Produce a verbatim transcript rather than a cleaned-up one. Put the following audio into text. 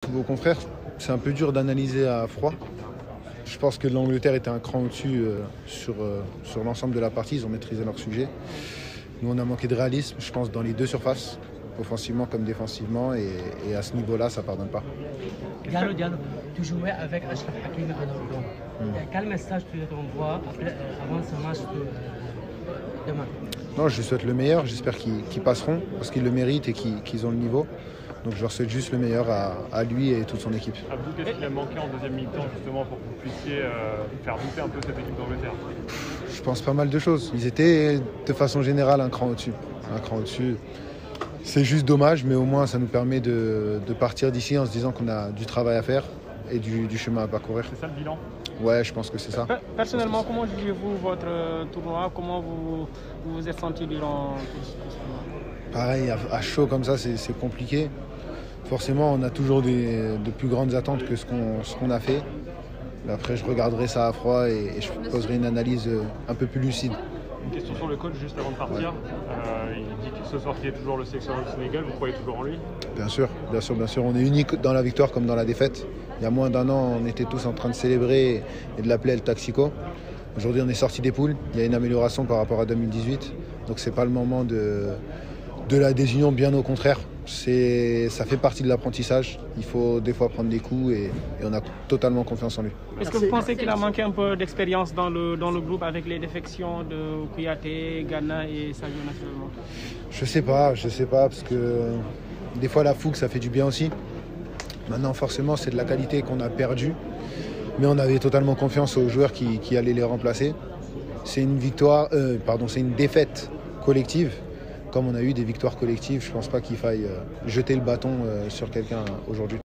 tous vos confrères, c'est un peu dur d'analyser à froid. Je pense que l'Angleterre était un cran au-dessus euh, sur, euh, sur l'ensemble de la partie, ils ont maîtrisé leur sujet. Nous, on a manqué de réalisme, je pense, dans les deux surfaces, offensivement comme défensivement, et, et à ce niveau-là, ça ne pardonne pas. Diallo, Diallo, tu jouais avec Achraf Hakimi à Londres. Mm. Quel message tu t'envoies avant ce match de demain? Non, je lui souhaite le meilleur, j'espère qu'ils qu'ils passeront, parce qu'ils le méritent et qu'ils qu'ils ont le niveau. Donc je leur souhaite juste le meilleur à, à lui et toute son équipe. Abdou, qu'est-ce qu'il a manqué en deuxième mi-temps justement pour que vous puissiez euh, faire douter un peu cette équipe d'Angleterre? Je pense pas mal de choses. Ils étaient de façon générale un cran au-dessus. Un cran au-dessus. C'est juste dommage, mais au moins ça nous permet de, de partir d'ici en se disant qu'on a du travail à faire et du, du chemin à parcourir. C'est ça le bilan? Ouais, je pense que c'est ça. Personnellement, comment jugez-vous votre tournoi? Comment vous vous, vous êtes senti durant tout ce tournoi? Pareil, à, à chaud comme ça, c'est compliqué. Forcément, on a toujours des, de plus grandes attentes que ce qu'on ce qu'on a fait. Mais après, je regarderai ça à froid et, et je poserai une analyse un peu plus lucide. Une question sur le coach juste avant de partir. Ouais. Euh, il dit que ce soir, il est toujours le sélectionneur du Sénégal. Vous croyez toujours en lui? Bien sûr, bien sûr, bien sûr. On est unique dans la victoire comme dans la défaite. Il y a moins d'un an, on était tous en train de célébrer et de l'appeler El Taxico. Aujourd'hui, on est sorti des poules. Il y a une amélioration par rapport à deux mille dix-huit. Donc, c'est pas le moment de, de la désunion, bien au contraire. Ça fait partie de l'apprentissage. Il faut des fois prendre des coups et, et on a totalement confiance en lui. Est-ce que vous pensez qu'il a manqué un peu d'expérience dans le, dans le groupe avec les défections de Kouyaté, Gana et Sadio naturellement? Je sais pas, je sais pas, parce que des fois la fougue ça fait du bien aussi. Maintenant forcément c'est de la qualité qu'on a perdue, mais on avait totalement confiance aux joueurs qui, qui allaient les remplacer. C'est une victoire, euh, pardon, c'est une défaite collective. Comme on a eu des victoires collectives, je ne pense pas qu'il faille jeter le bâton sur quelqu'un aujourd'hui.